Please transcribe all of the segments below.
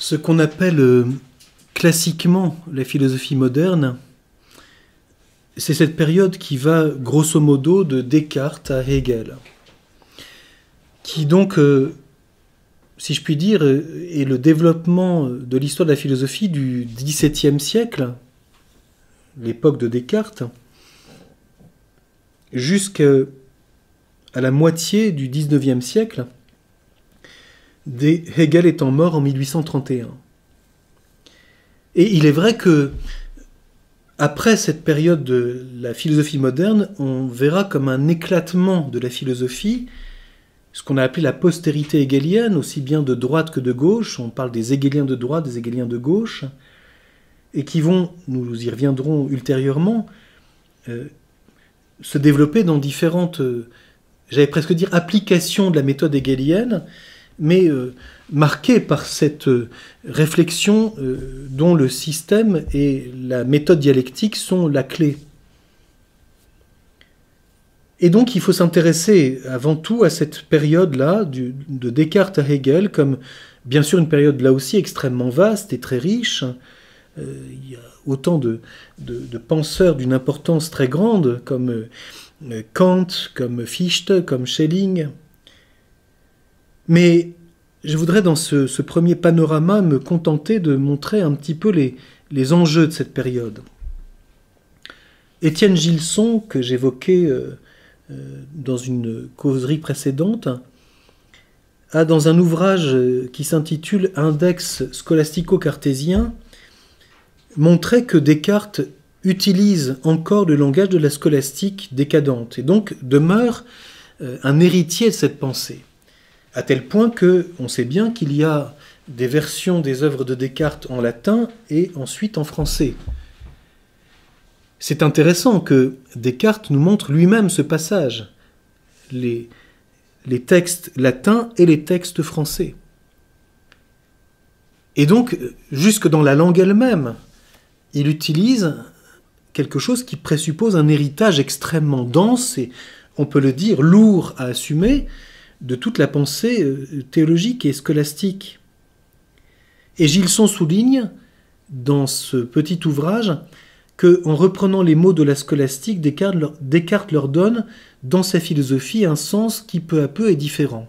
Ce qu'on appelle classiquement la philosophie moderne, c'est cette période qui va grosso modo de Descartes à Hegel, qui donc, si je puis dire, est le développement de l'histoire de la philosophie du XVIIe siècle, l'époque de Descartes, jusqu'à la moitié du XIXe siècle, Hegel étant mort en 1831. Et il est vrai que après cette période de la philosophie moderne, on verra comme un éclatement de la philosophie, ce qu'on a appelé la postérité hegelienne, aussi bien de droite que de gauche. On parle des hegeliens de droite, des hegeliens de gauche, et qui vont, nous y reviendrons ultérieurement, se développer dans différentes, j'allais presque dire, applications de la méthode hegelienne, mais marquées par cette réflexion dont le système et la méthode dialectique sont la clé. Et donc il faut s'intéresser avant tout à cette période-là, de Descartes à Hegel, comme bien sûr une période là aussi extrêmement vaste et très riche. Il y a autant de penseurs d'une importance très grande, comme Kant, comme Fichte, comme Schelling. Mais je voudrais dans ce premier panorama me contenter de montrer un petit peu les enjeux de cette période. Étienne Gilson, que j'évoquais dans une causerie précédente, a dans un ouvrage qui s'intitule « Index scolastico-cartésien » montré que Descartes utilise encore le langage de la scolastique décadente et donc demeure un héritier de cette pensée. À tel point qu'on sait bien qu'il y a des versions des œuvres de Descartes en latin et ensuite en français. C'est intéressant que Descartes nous montre lui-même ce passage, les textes latins et les textes français. Et donc, jusque dans la langue elle-même, il utilise quelque chose qui présuppose un héritage extrêmement dense et, on peut le dire, lourd à assumer, de toute la pensée théologique et scolastique. Et Gilson souligne, dans ce petit ouvrage, qu'en reprenant les mots de la scolastique, Descartes leur donne, dans sa philosophie, un sens qui peu à peu est différent.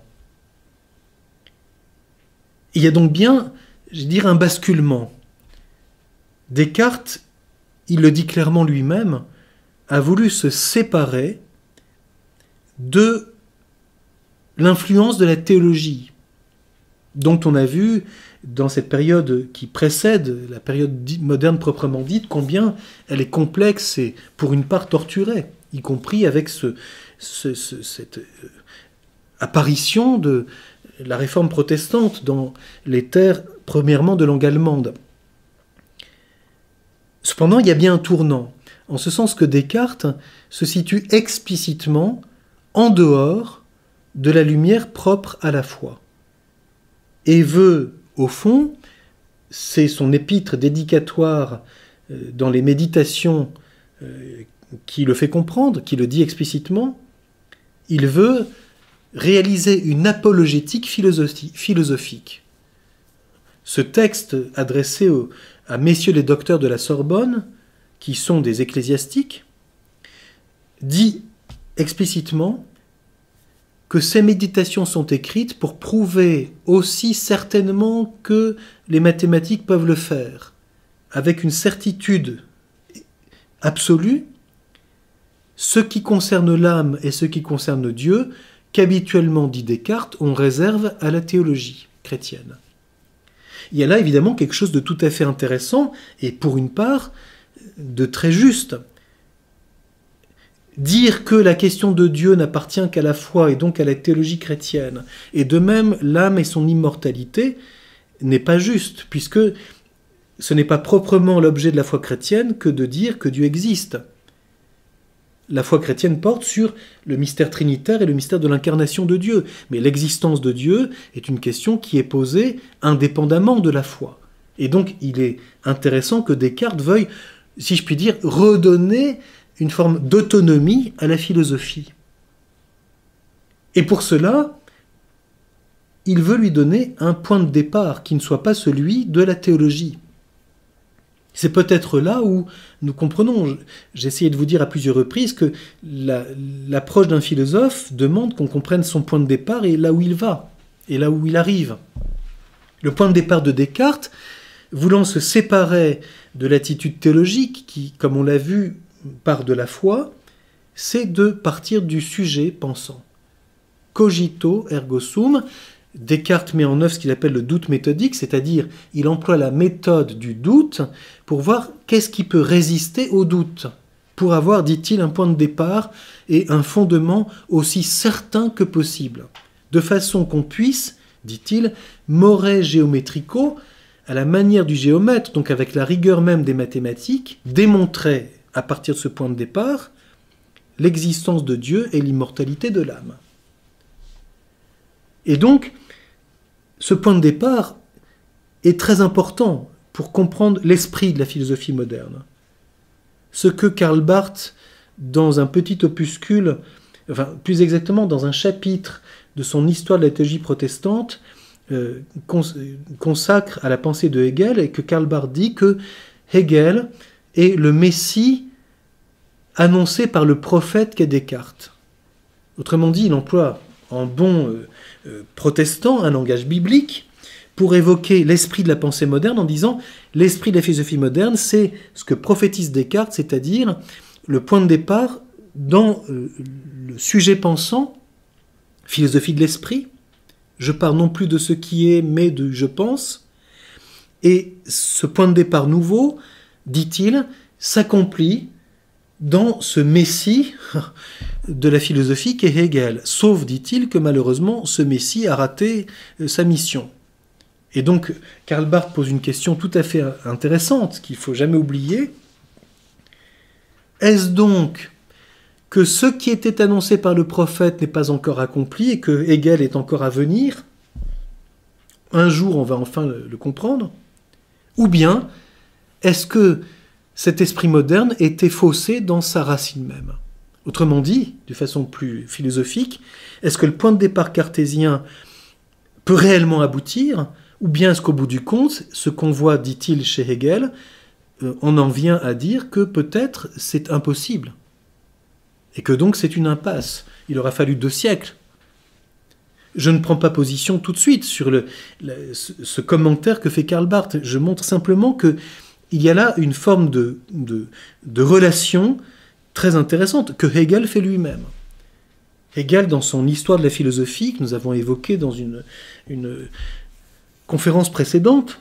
Il y a donc bien, je veux dire, un basculement. Descartes, il le dit clairement lui-même, a voulu se séparer de l'influence de la théologie, dont on a vu dans cette période qui précède la période moderne proprement dite, combien elle est complexe et pour une part torturée, y compris avec cette apparition de la réforme protestante dans les terres, premièrement de langue allemande. Cependant, il y a bien un tournant, en ce sens que Descartes se situe explicitement en dehors de la lumière propre à la foi. Et veut, au fond, c'est son épître dédicatoire dans les méditations qui le fait comprendre, qui le dit explicitement, il veut réaliser une apologétique philosophique. Ce texte adressé à messieurs les docteurs de la Sorbonne, qui sont des ecclésiastiques, dit explicitement que ces méditations sont écrites pour prouver aussi certainement que les mathématiques peuvent le faire, avec une certitude absolue, ce qui concerne l'âme et ce qui concerne Dieu, qu'habituellement, dit Descartes, on réserve à la théologie chrétienne. Il y a là évidemment quelque chose de tout à fait intéressant et pour une part de très juste. Dire que la question de Dieu n'appartient qu'à la foi et donc à la théologie chrétienne, et de même l'âme et son immortalité, n'est pas juste, puisque ce n'est pas proprement l'objet de la foi chrétienne que de dire que Dieu existe. La foi chrétienne porte sur le mystère trinitaire et le mystère de l'incarnation de Dieu, mais l'existence de Dieu est une question qui est posée indépendamment de la foi. Et donc il est intéressant que Descartes veuille, si je puis dire, redonner une forme d'autonomie à la philosophie. Et pour cela, il veut lui donner un point de départ qui ne soit pas celui de la théologie. C'est peut-être là où nous comprenons, j'ai essayé de vous dire à plusieurs reprises que l'approche d'un philosophe demande qu'on comprenne son point de départ et là où il va, et là où il arrive. Le point de départ de Descartes, voulant se séparer de l'attitude théologique qui, comme on l'a vu, part de la foi, c'est de partir du sujet pensant. Cogito ergo sum. Descartes met en œuvre ce qu'il appelle le doute méthodique, c'est-à-dire il emploie la méthode du doute pour voir qu'est-ce qui peut résister au doute, pour avoir, dit-il, un point de départ et un fondement aussi certain que possible, de façon qu'on puisse, dit-il, more géométrico, à la manière du géomètre, donc avec la rigueur même des mathématiques, démontrer, à partir de ce point de départ, l'existence de Dieu et l'immortalité de l'âme. Et donc, ce point de départ est très important pour comprendre l'esprit de la philosophie moderne. Ce que Karl Barth, dans un petit opuscule, enfin plus exactement dans un chapitre de son Histoire de la théologie protestante, consacre à la pensée de Hegel, et que Karl Barth dit que Hegel est le Messie annoncé par le prophète qu'est Descartes. Autrement dit, il emploie en bon protestant un langage biblique pour évoquer l'esprit de la pensée moderne en disant l'esprit de la philosophie moderne, c'est ce que prophétise Descartes, c'est-à-dire le point de départ dans le sujet pensant, philosophie de l'esprit. Je pars non plus de ce qui est, mais de je pense. Et ce point de départ nouveau, dit-il, s'accomplit dans ce Messie de la philosophie qu'est Hegel. Sauf, dit-il, que malheureusement, ce Messie a raté sa mission. Et donc, Karl Barth pose une question tout à fait intéressante, qu'il ne faut jamais oublier. Est-ce donc que ce qui était annoncé par le prophète n'est pas encore accompli et que Hegel est encore à venir? Un jour, on va enfin le comprendre. Ou bien, est-ce que cet esprit moderne était faussé dans sa racine même? Autrement dit, de façon plus philosophique, est-ce que le point de départ cartésien peut réellement aboutir? Ou bien est-ce qu'au bout du compte, ce qu'on voit, dit-il, chez Hegel, on en vient à dire que peut-être c'est impossible. Et que donc c'est une impasse. Il aura fallu 2 siècles. Je ne prends pas position tout de suite sur ce commentaire que fait Karl Barth. Je montre simplement qu'il y a là une forme de relation très intéressante que Hegel fait lui-même. Hegel, dans son Histoire de la philosophie, que nous avons évoquée dans une conférence précédente,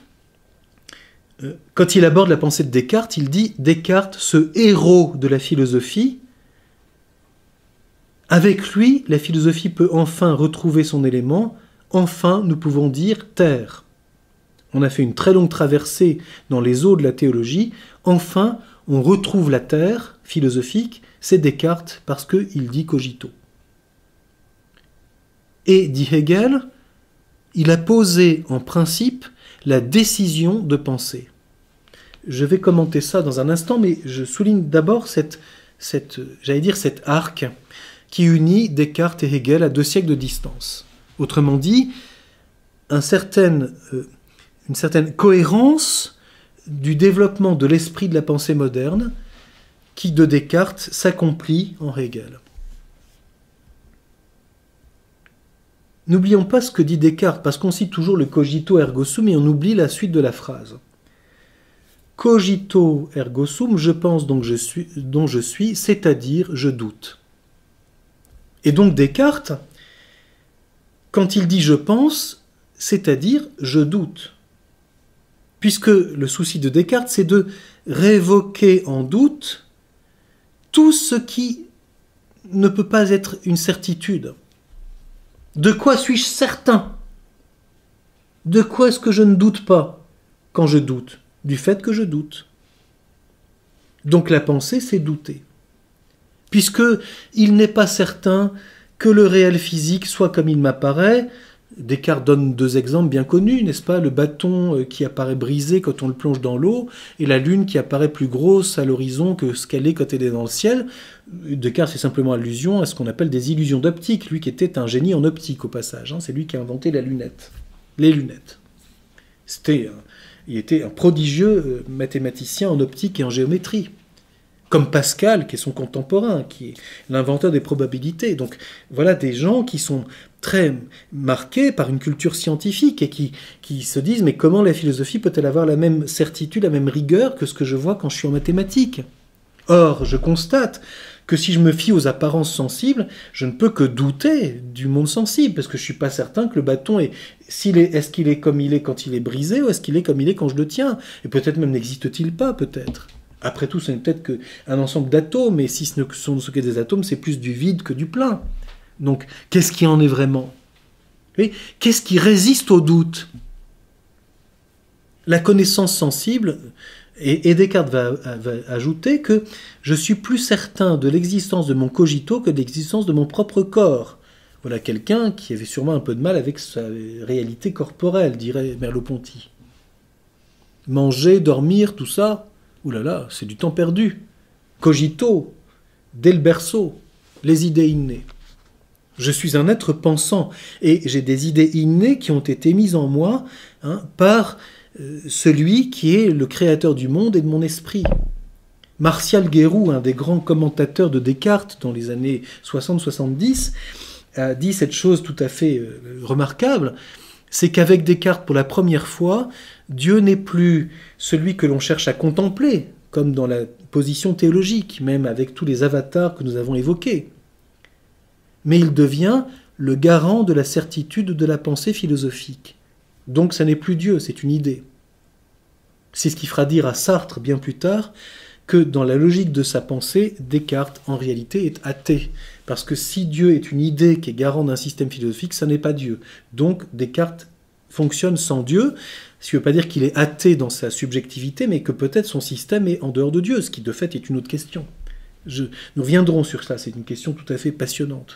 quand il aborde la pensée de Descartes, il dit « Descartes, ce héros de la philosophie, avec lui, la philosophie peut enfin retrouver son élément, enfin, nous pouvons dire terre. On a fait une très longue traversée dans les eaux de la théologie, enfin, on retrouve la terre philosophique, c'est Descartes parce qu'il dit cogito. » Et, dit Hegel, il a posé en principe la décision de penser. Je vais commenter ça dans un instant, mais je souligne d'abord cet arc qui unit Descartes et Hegel à 2 siècles de distance. Autrement dit, une certaine cohérence du développement de l'esprit de la pensée moderne qui, de Descartes, s'accomplit en Hegel. N'oublions pas ce que dit Descartes, parce qu'on cite toujours le cogito ergo sum et on oublie la suite de la phrase. Cogito ergo sum, je pense donc dont je suis, c'est-à-dire je doute. Et donc Descartes, quand il dit je pense, c'est-à-dire je doute. Puisque le souci de Descartes, c'est de révoquer en doute tout ce qui ne peut pas être une certitude. De quoi suis-je certain? De quoi est-ce que je ne doute pas quand je doute? Du fait que je doute. Donc la pensée, c'est douter. Puisque il n'est pas certain que le réel physique soit comme il m'apparaît, Descartes donne deux exemples bien connus, n'est-ce pas? Le bâton qui apparaît brisé quand on le plonge dans l'eau, et la lune qui apparaît plus grosse à l'horizon que ce qu'elle est quand elle est dans le ciel. Descartes fait simplement allusion à ce qu'on appelle des illusions d'optique, lui qui était un génie en optique au passage. C'est lui qui a inventé la lunette, les lunettes. Il était un prodigieux mathématicien en optique et en géométrie. Comme Pascal, qui est son contemporain, qui est l'inventeur des probabilités. Donc voilà des gens qui sont très marqués par une culture scientifique et qui se disent « mais comment la philosophie peut-elle avoir la même certitude, la même rigueur que ce que je vois quand je suis en mathématiques ?» Or, je constate que si je me fie aux apparences sensibles, je ne peux que douter du monde sensible, parce que je ne suis pas certain que le bâton est-ce qu'il est comme il est quand il est brisé, ou est-ce qu'il est comme il est quand je le tiens? Et peut-être même n'existe-t-il pas, peut-être. Après tout, ce n'est peut-être qu'un ensemble d'atomes, et si ce ne sont que des atomes, c'est plus du vide que du plein. Donc, qu'est-ce qui en est vraiment? Qu'est-ce qui résiste au doute? La connaissance sensible, et Descartes va ajouter que je suis plus certain de l'existence de mon cogito que de l'existence de mon propre corps. Voilà quelqu'un qui avait sûrement un peu de mal avec sa réalité corporelle, dirait Merleau-Ponty. Manger, dormir, tout ça, oulala, c'est du temps perdu. Cogito, dès le berceau, les idées innées. Je suis un être pensant et j'ai des idées innées qui ont été mises en moi par celui qui est le créateur du monde et de mon esprit. Martial Guéroux, un des grands commentateurs de Descartes dans les années 60-70, a dit cette chose tout à fait remarquable, c'est qu'avec Descartes, pour la première fois, Dieu n'est plus celui que l'on cherche à contempler, comme dans la position théologique, même avec tous les avatars que nous avons évoqués. Mais il devient le garant de la certitude de la pensée philosophique. Donc ça n'est plus Dieu, c'est une idée. C'est ce qui fera dire à Sartre bien plus tard que dans la logique de sa pensée, Descartes en réalité est athée. Parce que si Dieu est une idée qui est garant d'un système philosophique, ça n'est pas Dieu. Donc Descartes fonctionne sans Dieu, ce qui ne veut pas dire qu'il est athée dans sa subjectivité, mais que peut-être son système est en dehors de Dieu, ce qui de fait est une autre question. Nous reviendrons sur ça, c'est une question tout à fait passionnante.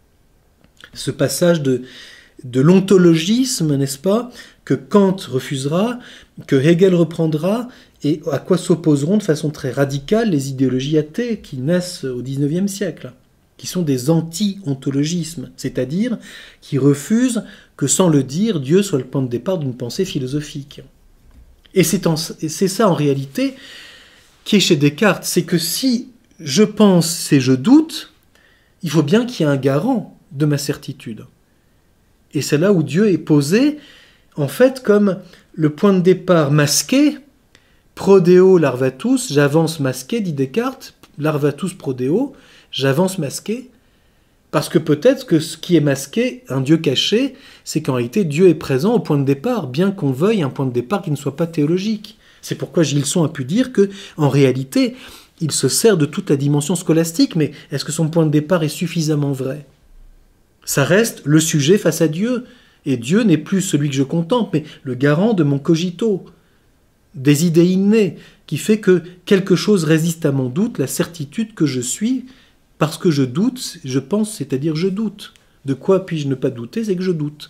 Ce passage de l'ontologisme, n'est-ce pas, que Kant refusera, que Hegel reprendra, et à quoi s'opposeront de façon très radicale les idéologies athées qui naissent au XIXe siècle, qui sont des anti-ontologismes, c'est-à-dire qui refusent que sans le dire, Dieu soit le point de départ d'une pensée philosophique. Et c'est ça en réalité qui est chez Descartes, c'est que si je pense et je doute, il faut bien qu'il y ait un garant de ma certitude. Et c'est là où Dieu est posé, en fait, comme le point de départ masqué, prodeo larvatus, j'avance masqué, dit Descartes, larvatus prodeo, j'avance masqué, parce que peut-être que ce qui est masqué, un Dieu caché, c'est qu'en réalité Dieu est présent au point de départ, bien qu'on veuille un point de départ qui ne soit pas théologique. C'est pourquoi Gilson a pu dire que, en réalité, il se sert de toute la dimension scolastique, mais est-ce que son point de départ est suffisamment vrai ? Ça reste le sujet face à Dieu, et Dieu n'est plus celui que je contemple, mais le garant de mon cogito, des idées innées, qui fait que quelque chose résiste à mon doute, la certitude que je suis, parce que je doute, je pense, c'est-à-dire je doute. De quoi puis-je ne pas douter, c'est que je doute.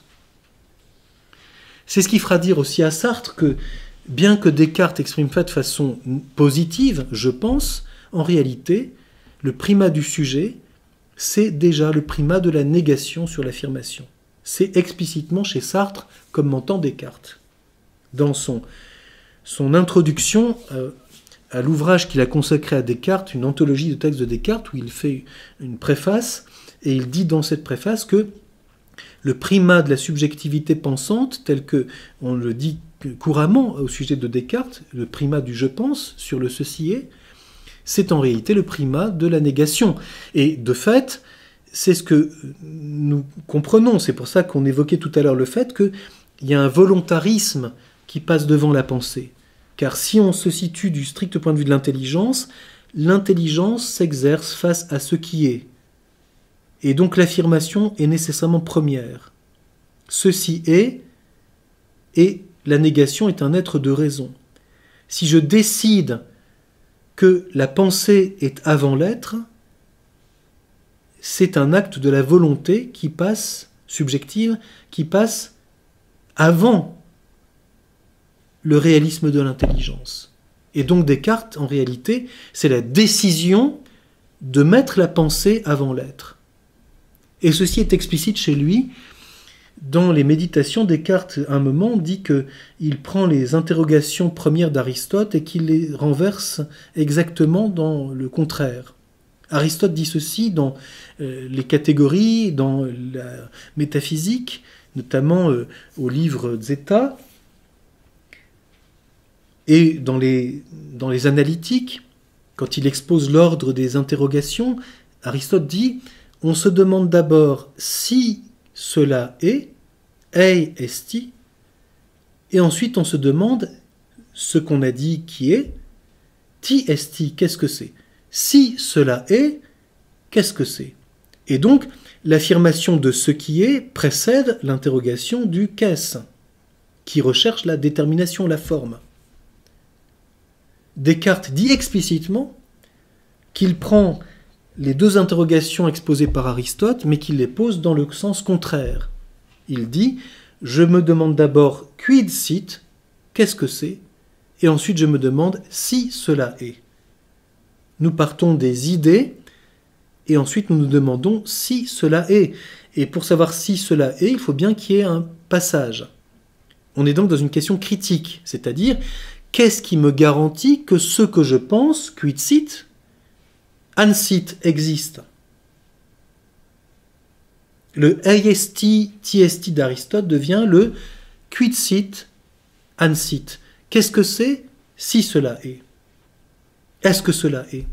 C'est ce qui fera dire aussi à Sartre que, bien que Descartes exprime ça de façon positive, je pense, en réalité, le primat du sujet, c'est déjà le primat de la négation sur l'affirmation. C'est explicitement chez Sartre comme m'entend Descartes. Dans son introduction à l'ouvrage qu'il a consacré à Descartes, une anthologie de textes de Descartes, où il fait une préface, et il dit dans cette préface que le primat de la subjectivité pensante, tel que on le dit couramment au sujet de Descartes, le primat du je pense sur le ceci est, c'est en réalité le primat de la négation. Et de fait, c'est ce que nous comprenons. C'est pour ça qu'on évoquait tout à l'heure le fait qu'il y a un volontarisme qui passe devant la pensée. Car si on se situe du strict point de vue de l'intelligence s'exerce face à ce qui est. Et donc l'affirmation est nécessairement première. Ceci est, et la négation est un être de raison. Si je décide que la pensée est avant l'être, c'est un acte de la volonté qui passe subjective qui passe avant le réalisme de l'intelligence. Et donc Descartes, en réalité, c'est la décision de mettre la pensée avant l'être. Et ceci est explicite chez lui. Dans les Méditations, Descartes, à un moment, dit qu'il prend les interrogations premières d'Aristote et qu'il les renverse exactement dans le contraire. Aristote dit ceci dans les catégories, dans la métaphysique, notamment au livre Zeta, et dans les analytiques, quand il expose l'ordre des interrogations, Aristote dit « On se demande d'abord si cela est, ei esti », et ensuite on se demande ce qu'on a dit qui est, ti esti, qu'est-ce que c'est ? Si cela est, qu'est-ce que c'est ? Et donc, l'affirmation de ce qui est précède l'interrogation du qu'est-ce, qui recherche la détermination, la forme. Descartes dit explicitement qu'il prend les deux interrogations exposées par Aristote, mais qu'il les pose dans le sens contraire. Il dit « Je me demande d'abord quid sit, qu'est-ce que c'est, et ensuite je me demande si cela est. » Nous partons des idées, et ensuite nous nous demandons si cela est. Et pour savoir si cela est, il faut bien qu'il y ait un passage. On est donc dans une question critique, c'est-à-dire qu'est-ce qui me garantit que ce que je pense, quid sit, ansit, existe. Le eiesti, tiesti d'Aristote devient le quid sit, ansit. Qu'est-ce que c'est si cela est? Est-ce que cela est?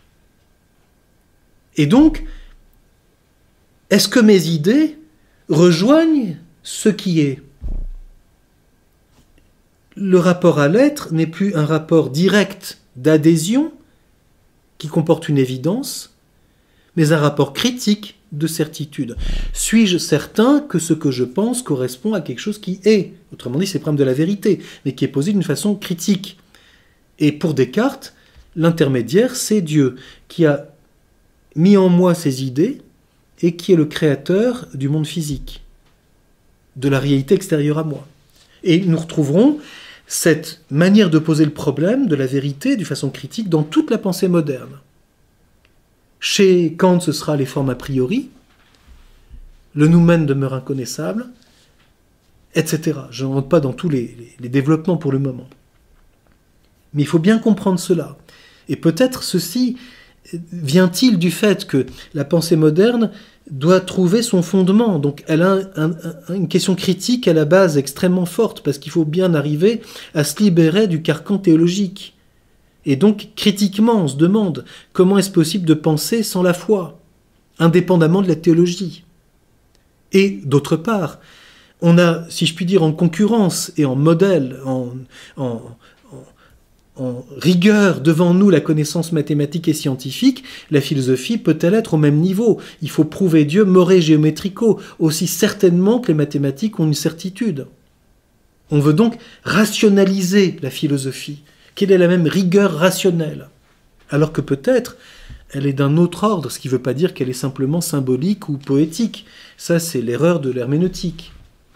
Et donc, est-ce que mes idées rejoignent ce qui est? Le rapport à l'être n'est plus un rapport direct d'adhésion qui comporte une évidence, mais un rapport critique de certitude. Suis-je certain que ce que je pense correspond à quelque chose qui est? Autrement dit, c'est le problème de la vérité, mais qui est posé d'une façon critique. Et pour Descartes, l'intermédiaire, c'est Dieu, qui a mis en moi ces idées et qui est le créateur du monde physique, de la réalité extérieure à moi. Et nous retrouverons cette manière de poser le problème de la vérité de façon critique dans toute la pensée moderne. Chez Kant, ce sera les formes a priori, le noumen demeure inconnaissable, etc. Je ne rentre pas dans tous les développements pour le moment. Mais il faut bien comprendre cela. Et peut-être ceci vient-il du fait que la pensée moderne doit trouver son fondement. Donc elle a une question critique à la base extrêmement forte, parce qu'il faut bien arriver à se libérer du carcan théologique. Et donc, critiquement, on se demande comment est-ce possible de penser sans la foi, indépendamment de la théologie. Et d'autre part, on a, si je puis dire, en concurrence et en modèle, en rigueur devant nous la connaissance mathématique et scientifique, la philosophie peut-elle être au même niveau? Il faut prouver Dieu more géométrico, aussi certainement que les mathématiques ont une certitude. On veut donc rationaliser la philosophie, qu'elle ait la même rigueur rationnelle, alors que peut-être elle est d'un autre ordre, ce qui ne veut pas dire qu'elle est simplement symbolique ou poétique. Ça, c'est l'erreur de l'herméneutique.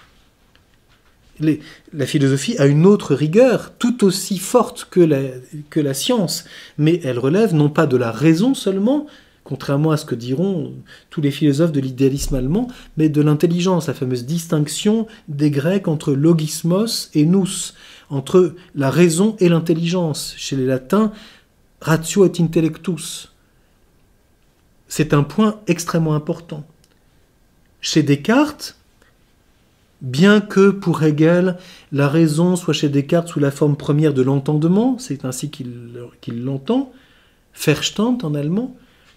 La philosophie a une autre rigueur, tout aussi forte que la science, mais elle relève non pas de la raison seulement, contrairement à ce que diront tous les philosophes de l'idéalisme allemand, mais de l'intelligence, la fameuse distinction des Grecs entre logismos et nous, entre la raison et l'intelligence. Chez les Latins, ratio et intellectus. C'est un point extrêmement important. Chez Descartes, bien que pour Hegel, la raison soit chez Descartes sous la forme première de l'entendement, c'est ainsi qu'il l'entend, Verstand en allemand,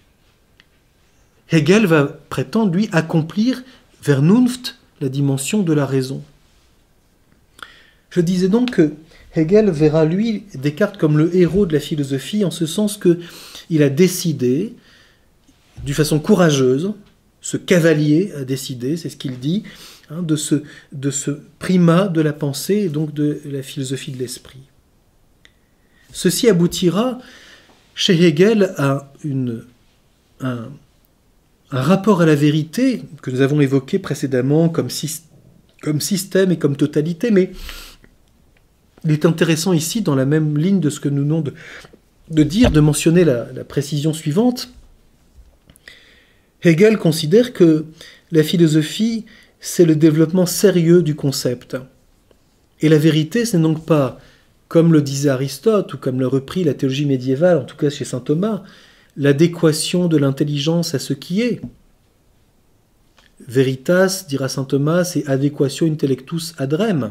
Hegel va prétendre, lui, accomplir Vernunft, la dimension de la raison. Je disais donc que Hegel verra, lui, Descartes comme le héros de la philosophie, en ce sens qu'il a décidé, d'une façon courageuse, ce cavalier a décidé, c'est ce qu'il dit, de ce primat de la pensée et donc de la philosophie de l'esprit. Ceci aboutira chez Hegel à un rapport à la vérité que nous avons évoqué précédemment comme système et comme totalité, mais il est intéressant ici, dans la même ligne de ce que nous venons de mentionner la précision suivante. Hegel considère que la philosophie, c'est le développement sérieux du concept. Et la vérité, c'est donc pas, comme le disait Aristote, ou comme l'a repris la théologie médiévale, en tout cas chez saint Thomas, l'adéquation de l'intelligence à ce qui est. Veritas, dira saint Thomas, c'est adéquatio intellectus ad rem.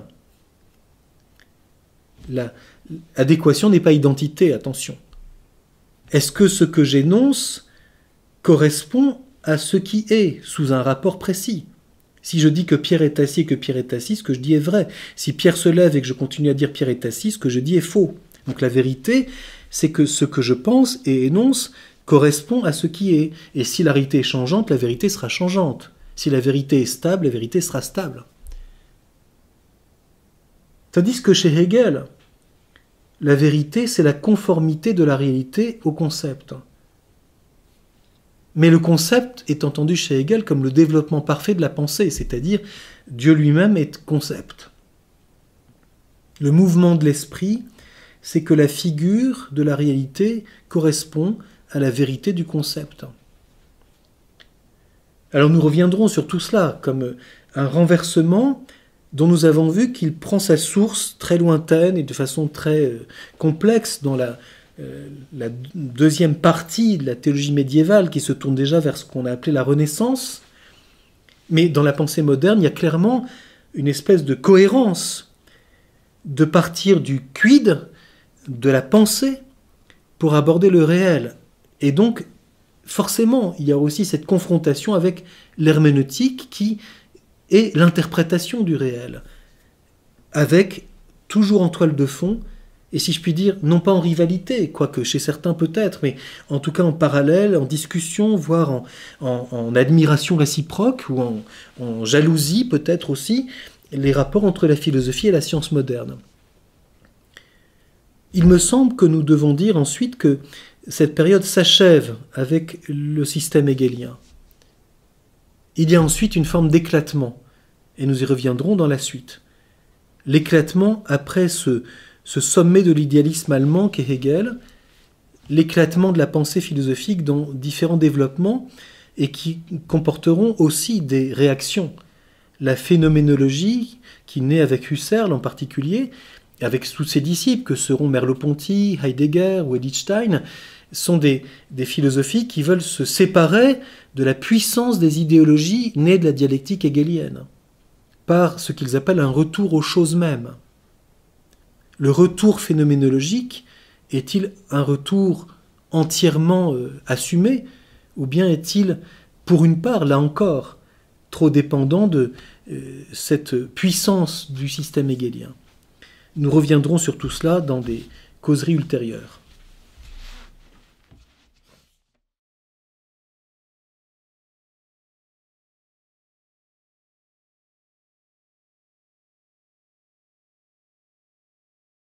L'adéquation n'est pas identité, attention. Est-ce que ce que j'énonce correspond à ce qui est, sous un rapport précis? Si je dis que Pierre est assis et que Pierre est assis, ce que je dis est vrai. Si Pierre se lève et que je continue à dire Pierre est assis, ce que je dis est faux. Donc la vérité, c'est que ce que je pense et énonce correspond à ce qui est. Et si la réalité est changeante, la vérité sera changeante. Si la vérité est stable, la vérité sera stable. Tandis que chez Hegel, la vérité, c'est la conformité de la réalité au concept. Mais le concept est entendu chez Hegel comme le développement parfait de la pensée, c'est-à-dire Dieu lui-même est concept. Le mouvement de l'esprit, c'est que la figure de la réalité correspond à la vérité du concept. Alors nous reviendrons sur tout cela comme un renversement dont nous avons vu qu'il prend sa source très lointaine et de façon très complexe dans la deuxième partie de la théologie médiévale qui se tourne déjà vers ce qu'on a appelé la Renaissance. Mais dans la pensée moderne, il y a clairement une espèce de cohérence de partir du quid, de la pensée, pour aborder le réel. Et donc, forcément, il y a aussi cette confrontation avec l'herméneutique qui est l'interprétation du réel, avec toujours en toile de fond, et si je puis dire, non pas en rivalité, quoique chez certains peut-être, mais en tout cas en parallèle, en discussion, voire en admiration réciproque, ou en jalousie peut-être aussi, les rapports entre la philosophie et la science moderne. Il me semble que nous devons dire ensuite que cette période s'achève avec le système hegelien. Il y a ensuite une forme d'éclatement, et nous y reviendrons dans la suite. L'éclatement après ce sommet de l'idéalisme allemand qu'est Hegel, l'éclatement de la pensée philosophique dans différents développements et qui comporteront aussi des réactions. La phénoménologie, qui naît avec Husserl en particulier, avec tous ses disciples que seront Merleau-Ponty, Heidegger ou Edith Stein, sont des philosophies qui veulent se séparer de la puissance des idéologies nées de la dialectique hegelienne, par ce qu'ils appellent un retour aux choses mêmes. Le retour phénoménologique est-il un retour entièrement assumé, ou bien est-il, pour une part, là encore, trop dépendant de cette puissance du système hegelien? Nous reviendrons sur tout cela dans des causeries ultérieures.